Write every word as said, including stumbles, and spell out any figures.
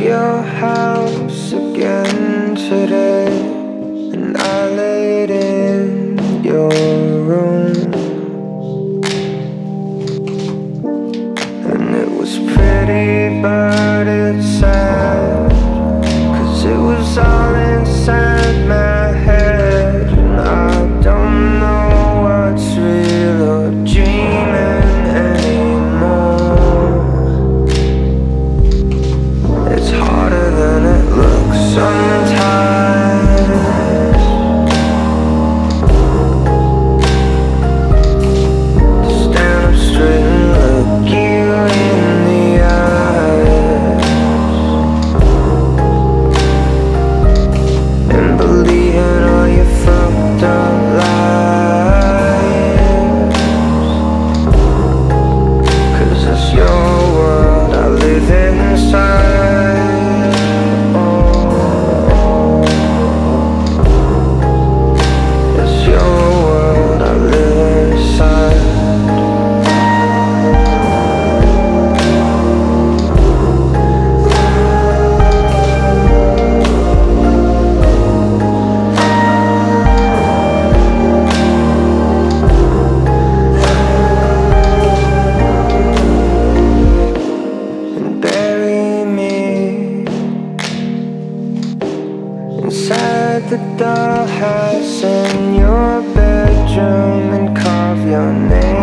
your house again today, and I laid in your room, and it was pretty but it's sad, 'cause it was all inside my head, and I don't know what's real or dreaming anymore. It's harder than it looks sometimes. To stand up straight and look you in the eyes, and believe in all your fucked up lies. 'Cause it's your world I live inside. It's your world I live inside. And bury me inside the dollhouse in your bedroom, and carve your name